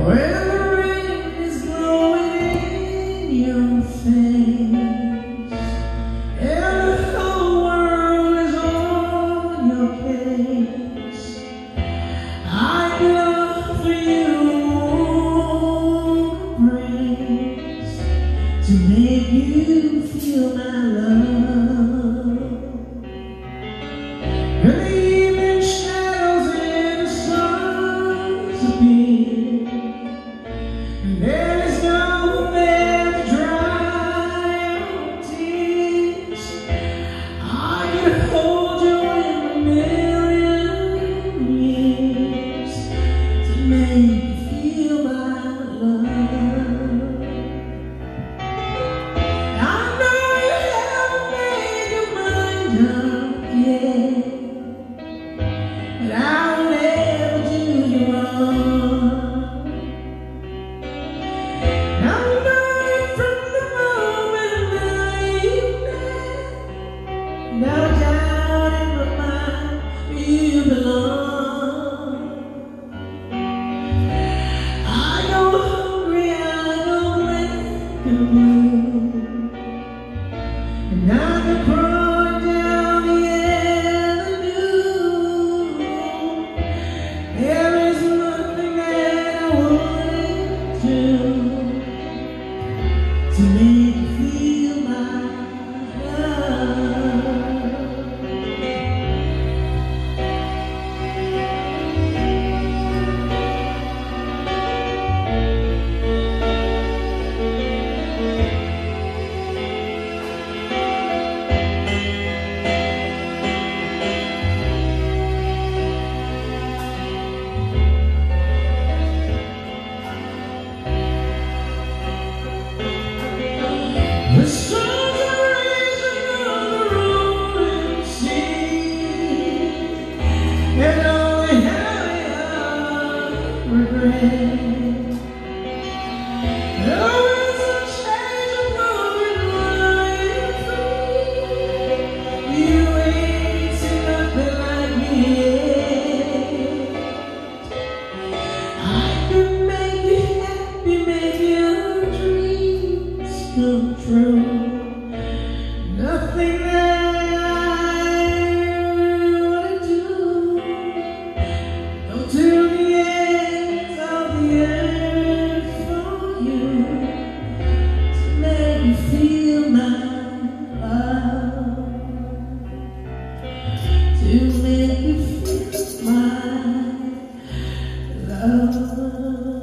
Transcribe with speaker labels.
Speaker 1: When the rain is blowing in your face and the whole world is on your case, I love for you embrace to make you feel my love. And the evening shadows and the suns appear, and there is no man to dry your tears. I can hold you in a million years to make you feel my love. I know you haven't made your mind up yet, but I will never do you wrong. I know you from the moment that you met, no doubt in my mind where you belong. I go hungry, I go black and blue, and I can crawl down the avenue. There is nothing that I wouldn't do to make you feel my love. The sun's rising on the rolling sea, and only heavy regret. There is a change of moving life free. You ain't seen nothing like me yet. I can make you happy, make your dreams come true. Nothing that I wanna do. Go to the ends of the earth for you to make you feel my love, to make you feel my love.